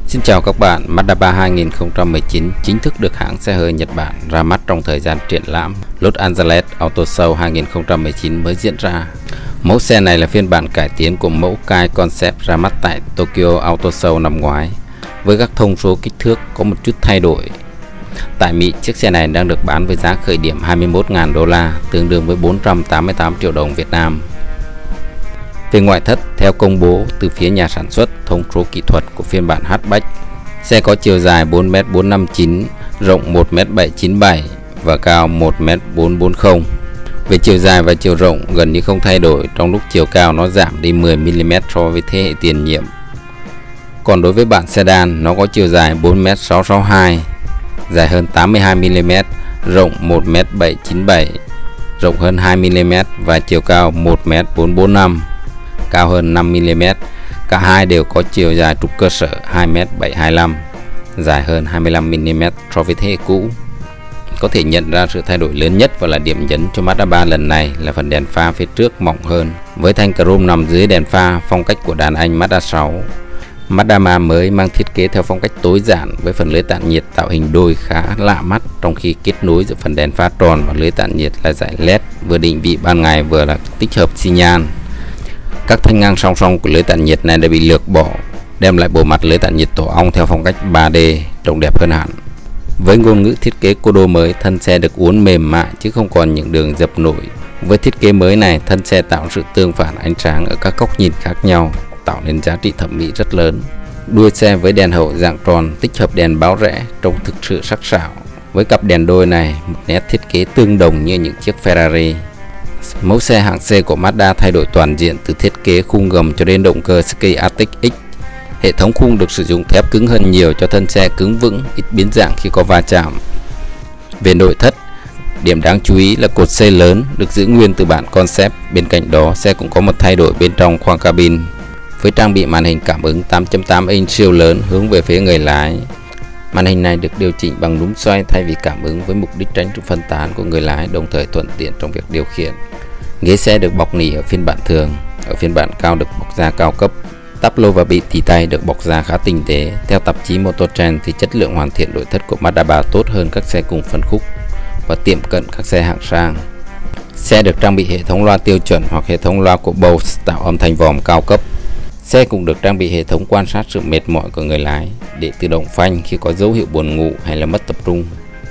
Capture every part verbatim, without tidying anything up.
Xin chào các bạn, Mazda ba hai nghìn không trăm mười chín chính thức được hãng xe hơi Nhật Bản ra mắt trong thời gian triển lãm Los Angeles Auto Show hai nghìn không trăm mười chín mới diễn ra. Mẫu xe này là phiên bản cải tiến của mẫu Kai Concept ra mắt tại Tokyo Auto Show năm ngoái, với các thông số kích thước có một chút thay đổi. Tại Mỹ, chiếc xe này đang được bán với giá khởi điểm hai mươi mốt nghìn đô la, tương đương với bốn trăm tám mươi tám triệu đồng Việt Nam. Về ngoại thất, theo công bố từ phía nhà sản xuất, thông số kỹ thuật của phiên bản hatchback, xe có chiều dài bốn mét bốn năm chín, rộng một mét bảy chín bảy và cao một mét bốn bốn không. Về chiều dài và chiều rộng gần như không thay đổi, trong lúc chiều cao nó giảm đi mười mi li mét so với thế hệ tiền nhiệm. Còn đối với bản sedan, nó có chiều dài bốn mét sáu sáu hai, dài hơn tám mươi hai mi li mét, rộng một mét bảy chín bảy, rộng hơn hai mi li mét và chiều cao một mét bốn bốn năm, cao hơn năm mi li mét. Cả hai đều có chiều dài trục cơ sở hai mét bảy hai lăm, dài hơn hai mươi lăm mi li mét so với thế hệ cũ. Có thể nhận ra sự thay đổi lớn nhất và là điểm nhấn cho Mazda ba lần này là phần đèn pha phía trước mỏng hơn, với thanh chrome nằm dưới đèn pha phong cách của đàn anh Mazda sáu. Mazda ba mới mang thiết kế theo phong cách tối giản với phần lưới tản nhiệt tạo hình đôi khá lạ mắt, trong khi kết nối giữa phần đèn pha tròn và lưới tản nhiệt là dải led vừa định vị ban ngày vừa là tích hợp xi nhan. Các thanh ngang song song của lưới tản nhiệt này đã bị lược bỏ, đem lại bộ mặt lưới tản nhiệt tổ ong theo phong cách ba D trông đẹp hơn hẳn. Với ngôn ngữ thiết kế cô đô mới, thân xe được uốn mềm mại chứ không còn những đường dập nổi. Với thiết kế mới này, thân xe tạo sự tương phản ánh sáng ở các góc nhìn khác nhau, tạo nên giá trị thẩm mỹ rất lớn. Đuôi xe với đèn hậu dạng tròn tích hợp đèn báo rẽ trông thực sự sắc sảo. Với cặp đèn đôi này, một nét thiết kế tương đồng như những chiếc Ferrari. Mẫu xe hạng C của Mazda thay đổi toàn diện từ thiết kế khung gầm cho đến động cơ Ski Arctic X. Hệ thống khung được sử dụng thép cứng hơn nhiều cho thân xe cứng vững, ít biến dạng khi có va chạm. Về nội thất, điểm đáng chú ý là cột C lớn được giữ nguyên từ bản Concept. Bên cạnh đó, xe cũng có một thay đổi bên trong khoang cabin, với trang bị màn hình cảm ứng tám chấm tám inch siêu lớn hướng về phía người lái. Màn hình này được điều chỉnh bằng núm xoay thay vì cảm ứng, với mục đích tránh sự phân tán của người lái, đồng thời thuận tiện trong việc điều khiển. Ghế xe được bọc nỉ ở phiên bản thường, ở phiên bản cao được bọc da cao cấp. Táp lô và bị tì tay được bọc da khá tinh tế. Theo tạp chí Motor Trend thì chất lượng hoàn thiện nội thất của Mazda ba tốt hơn các xe cùng phân khúc và tiệm cận các xe hạng sang. Xe được trang bị hệ thống loa tiêu chuẩn hoặc hệ thống loa của Bose tạo âm thanh vòm cao cấp. Xe cũng được trang bị hệ thống quan sát sự mệt mỏi của người lái để tự động phanh khi có dấu hiệu buồn ngủ hay là mất tập trung.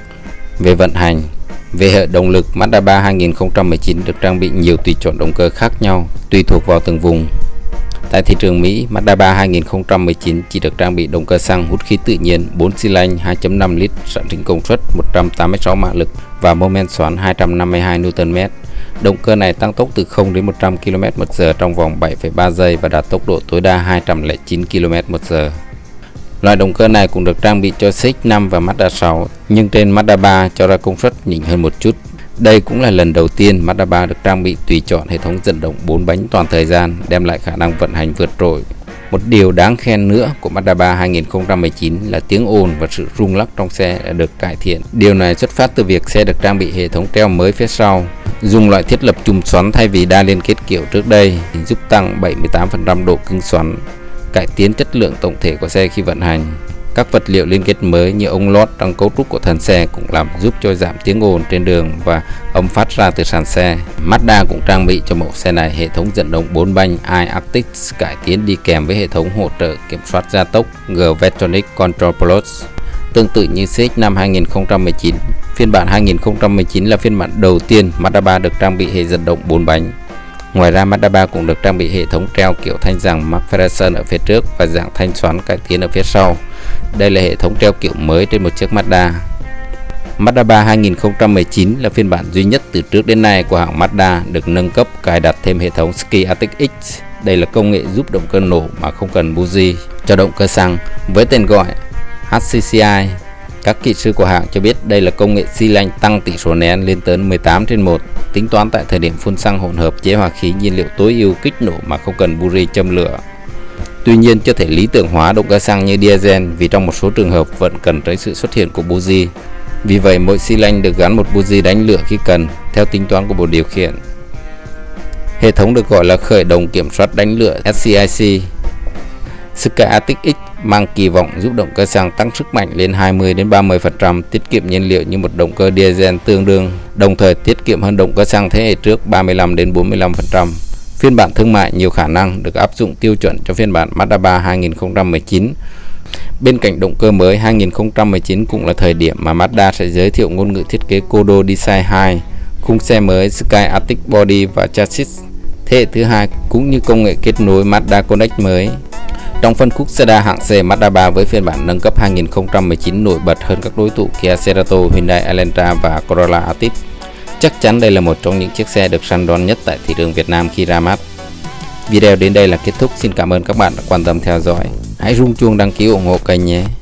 Về vận hành, về hệ động lực, Mazda ba hai nghìn không trăm mười chín được trang bị nhiều tùy chọn động cơ khác nhau tùy thuộc vào từng vùng. Tại thị trường Mỹ, Mazda ba hai nghìn không trăm mười chín chỉ được trang bị động cơ xăng hút khí tự nhiên bốn xi lanh hai chấm năm lít, sản sinh công suất một trăm tám mươi sáu mã lực và mô men xoắn hai trăm năm mươi hai niu tơn mét. Động cơ này tăng tốc từ không đến một trăm ki lô mét một giờ trong vòng bảy phẩy ba giây và đạt tốc độ tối đa hai trăm lẻ chín ki lô mét một giờ. Loại động cơ này cũng được trang bị cho xê ích năm và Mazda sáu, nhưng trên Mazda ba cho ra công suất nhỉnh hơn một chút. Đây cũng là lần đầu tiên Mazda ba được trang bị tùy chọn hệ thống dẫn động bốn bánh toàn thời gian, đem lại khả năng vận hành vượt trội. Một điều đáng khen nữa của Mazda ba hai nghìn không trăm mười chín là tiếng ồn và sự rung lắc trong xe đã được cải thiện. Điều này xuất phát từ việc xe được trang bị hệ thống treo mới phía sau, dùng loại thiết lập chùm xoắn thay vì đa liên kết kiểu trước đây, giúp tăng bảy mươi tám phần trăm độ cứng xoắn, cải tiến chất lượng tổng thể của xe khi vận hành. Các vật liệu liên kết mới như ống lót trong cấu trúc của thân xe cũng làm giúp cho giảm tiếng ồn trên đường và âm phát ra từ sàn xe. Mazda cũng trang bị cho mẫu xe này hệ thống dẫn động bốn bánh iActiv cải tiến đi kèm với hệ thống hỗ trợ kiểm soát gia tốc G-Vetronic Control Plus. Tương tự như xê ích năm hai nghìn không trăm mười chín, phiên bản hai nghìn không trăm mười chín là phiên bản đầu tiên Mazda ba được trang bị hệ dẫn động bốn bánh. Ngoài ra, Mazda ba cũng được trang bị hệ thống treo kiểu thanh rằng MacPherson ở phía trước và dạng thanh xoắn cải tiến ở phía sau. Đây là hệ thống treo kiểu mới trên một chiếc Mazda. Mazda ba hai nghìn không trăm mười chín là phiên bản duy nhất từ trước đến nay của hãng Mazda được nâng cấp cài đặt thêm hệ thống Ski Arctic X. Đây là công nghệ giúp động cơ nổ mà không cần buji cho động cơ xăng, với tên gọi hát xê xê i. Các kỹ sư của hãng cho biết đây là công nghệ xi lanh tăng tỷ số nén lên tới mười tám trên một, tính toán tại thời điểm phun xăng hỗn hợp chế hòa khí nhiên liệu tối ưu kích nổ mà không cần buji châm lửa. Tuy nhiên, chưa thể lý tưởng hóa động cơ xăng như diesel vì trong một số trường hợp vẫn cần tới sự xuất hiện của buji. Vì vậy, mỗi xi lanh được gắn một buji đánh lửa khi cần, theo tính toán của bộ điều khiển. Hệ thống được gọi là khởi động kiểm soát đánh lửa ét xê i xê. Sky Arctic X mang kỳ vọng giúp động cơ xăng tăng sức mạnh lên hai mươi đến ba mươi phần trăm, tiết kiệm nhiên liệu như một động cơ diesel tương đương, đồng thời tiết kiệm hơn động cơ xăng thế hệ trước ba mươi lăm đến bốn mươi lăm phần trăm. Phiên bản thương mại nhiều khả năng được áp dụng tiêu chuẩn cho phiên bản Mazda ba hai nghìn không trăm mười chín. Bên cạnh động cơ mới, hai nghìn không trăm mười chín cũng là thời điểm mà Mazda sẽ giới thiệu ngôn ngữ thiết kế Kodo Design hai, khung xe mới Sky Arctic Body và chassis thế hệ thứ hai, cũng như công nghệ kết nối Mazda Connect mới. Trong phân khúc sedan hạng C, Mazda ba với phiên bản nâng cấp hai nghìn không trăm mười chín nổi bật hơn các đối thủ Kia Cerato, Hyundai Elantra và Corolla Altis. Chắc chắn đây là một trong những chiếc xe được săn đón nhất tại thị trường Việt Nam khi ra mắt. Video đến đây là kết thúc. Xin cảm ơn các bạn đã quan tâm theo dõi. Hãy rung chuông đăng ký ủng hộ kênh nhé.